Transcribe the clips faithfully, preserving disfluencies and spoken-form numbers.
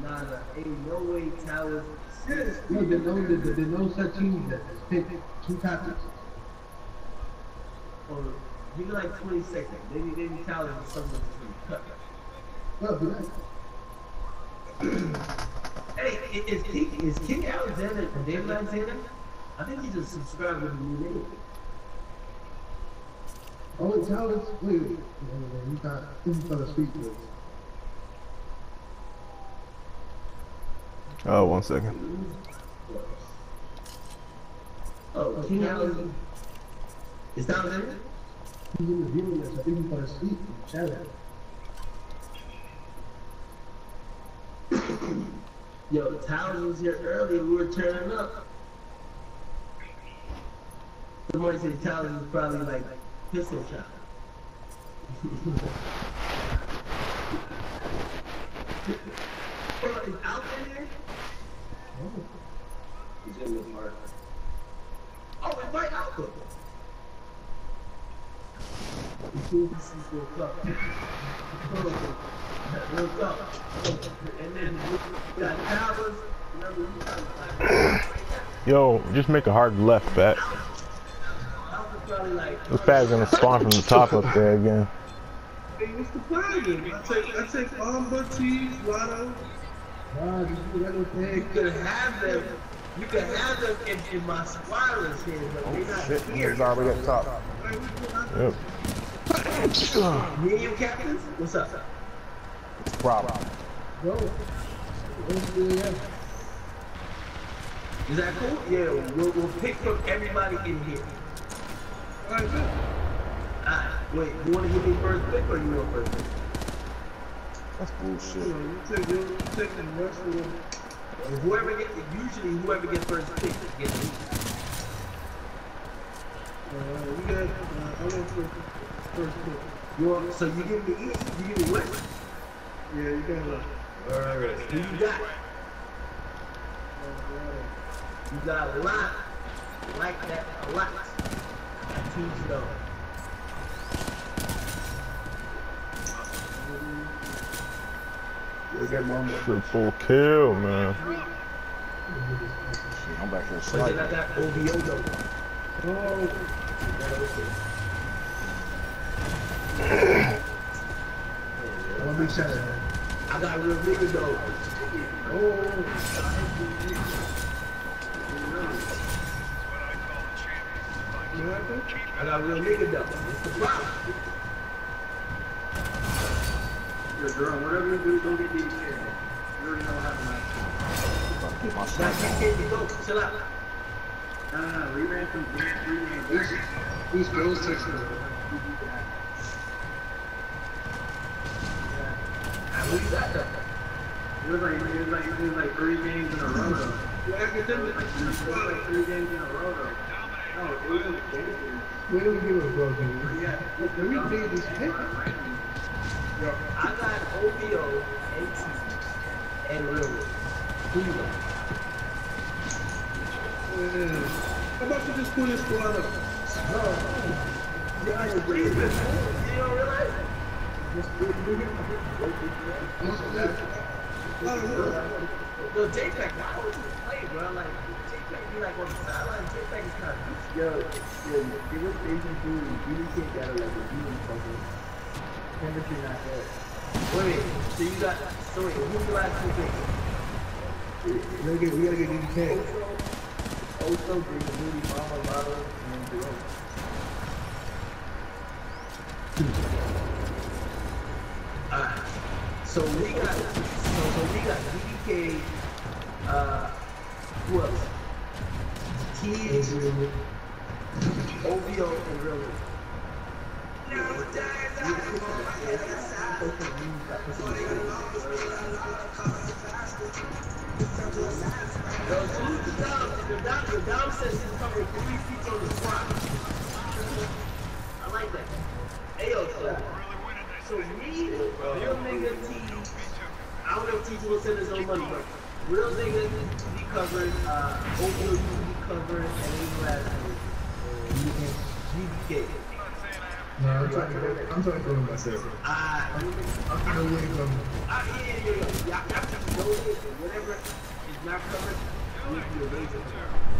nah, nah, ain't no way Towers. No, there's no, there's no such team that pick two topics. Or give me like twenty seconds. Maybe maybe Towers is something to cut. Well, do that. Hey, is King is King Alexander and David Alexander? I think he just subscribed with a new name. Oh, it's Towers. Wait, wait, wait. He got. This is for the speak with. Oh, one second. Oh, King Alexander. Is that Alexander? He's in the video, so I think he's for the speak. Shout out. Yo, Towers was here early. We were turning up. Somebody said Towers is probably like pistol shot. Oh, is Alvin here? Oh. He's in the park. Oh, invite Alpha. This is what's up. What's up? And then we got Towers. Remember, we got Yo, just make a hard left, Fat. like, This Fat's gonna spawn from the top up there again. Hey, what's the problem? I take, I take Amba, cheese, Lotto. Nah, just do that little thing. you could have them, you could have them in, in my squirrels here, but they're not Shit, here. he's already up top. Yep. Me and you captains? What's up? Problem. Go. Let's do it. Is that cool? Yeah, we'll, we'll pick from everybody in here. Alright, good. Alright, wait, you want to give me first pick or you want first pick? That's You bullshit. know, you take, you, you take the rest of them. Whoever gets, usually whoever gets first pick gets it. Uh, we got, uh, I went for first pick. You want, so you give me east, you give me west? Yeah, you got left. Alright, who you got? You got a lot, like that, a lot. Two slow. Triple kill, man. I'm back here But then sniping. I got O V O though. Oh, I'm gonna be shut man. I got real nigga though. Oh. you happy? I got real nigga though. What's the problem? You're drunk. Whatever you do, don't get these kids. You already know what happened last Keep my Now sniper you on. can't go. Chill out. time. No, no, no. We ran some reran. These, these girls text me. Who you got though? It was like, it was like, it was like three games in a row though. Yeah, I could tell you, like, it was like three games in a row though. No, it was like games. We don't give a bro, dude. Yeah. We made this pick. Yo, I got O V O, A T, and Real. Who you got? Yeah. How about you just pull this squad up? No. You guys are breathing. You don't realize? Just do it. Yo, J-Pack, why would you play, bro? Like, J-Pack be like on the sideline. J-Pack is kind of. Yo, yo, see what they can do. You can't get it like a demon fucker. Chemistry not there. Wait, so you got. So wait, who's the last two picks? We gotta get, we gotta get these picks. Also, Green, Moody, Mama, Lotto, and Jerome. Alright, so we got, so, so we got D K, uh, who else? T, O V O, and Real. Yo, who's the dog? The dog, the dog says he's covering three feet on the squad. I like that. Ayo, so, so me, real nigga T, I don't know if T will send his own money, but real nigga he covered, uh, O V O usually covered, and then last G B K. No, I'm trying to go, I'm trying to go to myself. Uh, I'm trying to win from. uh, yeah, yeah, yeah, yeah. Y'all y'all just know it. camera is not covered, you need to erase it.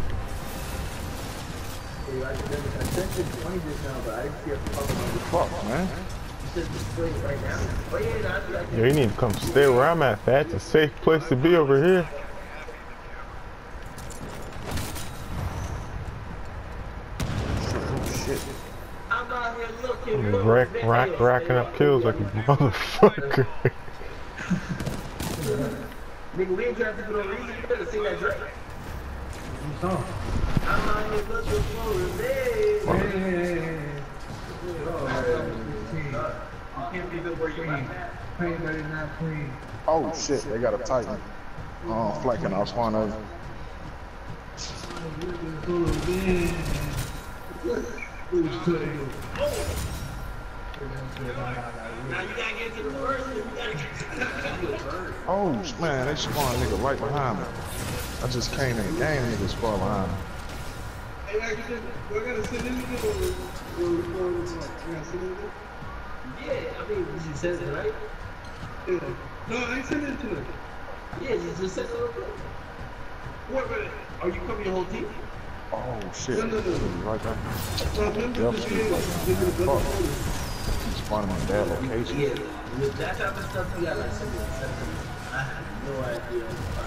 Hey, I I sent it twenty just now, but I didn't see a fucking Fuck, man. You said display it right now. Oh yeah, no, I think I can. Yo, you need to come stay where I'm at, Fat. It's a safe place to be over here. Oh, shit. I'm out here looking I'm for rack, videos, rack, racking man. up kills like a motherfucker. Nigga, we ain't trying to do no reason. You better sing that Drake. I'm out here looking for revenge. Hey, hey, hey, hey. You can't be good where you're at. Clean, but it's not clean. Oh, shit. They got a Titan. Oh, flanking off one of them. Now you gotta get to the first, you gotta get to the first. Oh, man. They spawned a nigga right behind me. I just came in the game, nigga spawned behind me. Hey, I gotta I gotta send it in or or record it. I gotta send it in. Yeah, I mean, you said it, right? Yeah. No, I ain't sending it to them. Yeah, you just said it real quick. What minute? Are you coming your whole team? Oh, shit. No, no, no. Right there. No, I'm Yep. just give me the Fuck. better He spawned in a bad location. Yeah, with that type of stuff, you got like something to send to me. I have no idea.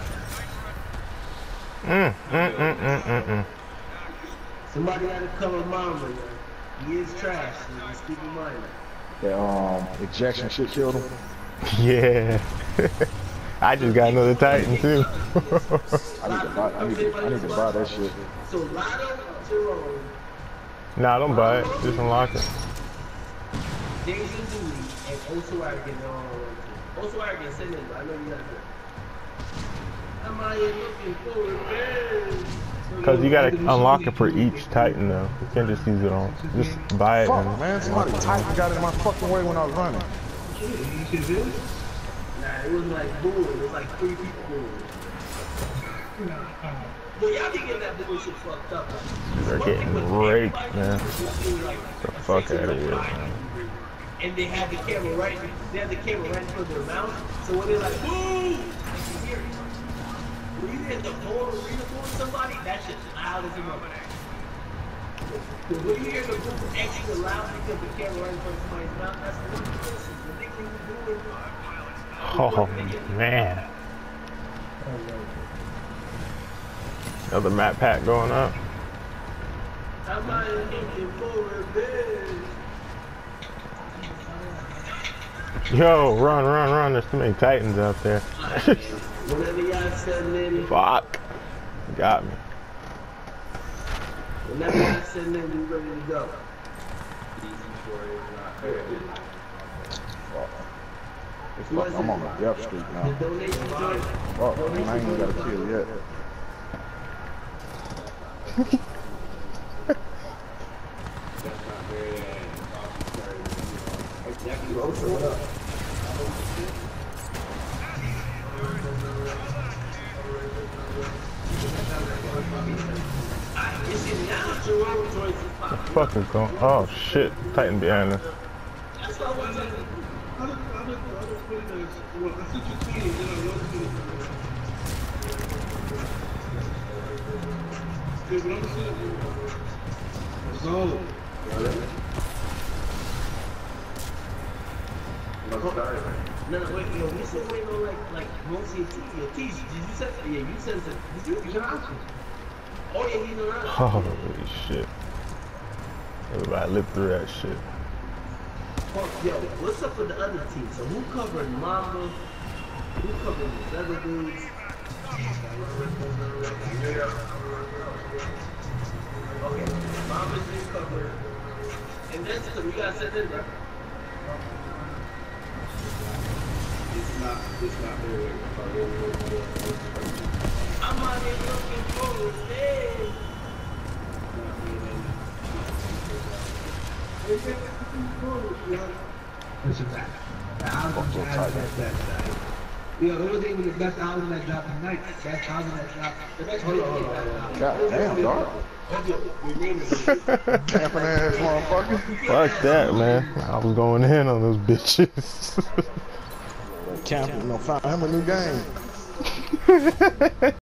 Mm, mm, mm, mm, mm, mm. Somebody had to cover Mama, man. He is trash, so just keep in mind. That um, ejection shit killed him. Yeah. I just got another Titan too. I need to buy. I need to. I need to buy that shit. So Lotto, Jerome, Nah, don't buy it. Just unlock it. Daisy Dewey, and Oso Arrogant are all on one team. Oso Arrogant, send it. I know you got it. I'm out here looking for revenge. Cause you gotta unlock it for each Titan though. You can't just use it on. Just buy it Fuck, and man. Somebody Titan got in my fucking way when I was running. Nah, it was like boom. It was like three people boom. But y'all be getting that bullshit fucked up. they're getting raped, man. Get the fuck out of here, man. And they have the camera right, they have the camera right in front of their mouth. So when they're like, boom, they can hear it. When you hit the phone or read the phone to somebody, that shit's loud as a mother. When you hear the boom extra loud because the camera right in front of somebody's mouth, that's the one person. The thing you're doing. Oh man. Another map pack going up. I'm out here looking for revenge. Yo, run, run, run. There's too many Titans out there. Whenever y'all send in, Fuck. Got me. whenever y'all send in, we ready to go. Fuck, I'm on the death streak The now. donation joint. Fuck, man, I ain't even got a kill yet. You see, now Jerome joins is The popping. fuck is going? Oh shit! Titan behind us. That's what I want to do. I don't, I don't, I don't put it as, well, I sent you twenty, then I wrote it. Yeah, but I'm saying, it's all. No, no, wait, yo, we still waiting on like, like, mostly T. Yo, T, did you send, yeah, you sent it. Did you? He's an option. Oh, yeah, he's around. Holy shit! Everybody lived through that shit. Fuck, yo, what's up with the other team? So who covered Mamba? Who covered the other dudes? Okay, Mamba's been covered. And then so we gotta send in there. It's not, it's not there. I'm out here looking for revenge. Listen, that the album has that best side. Yo, it wasn't even the best album that dropped tonight. Best album that dropped. The best hold on, hold on, hold on. God damn, dog. Your name is Camping ass motherfucker. Fuck that, man. I was going in on those bitches. Camping, no, find him a new game.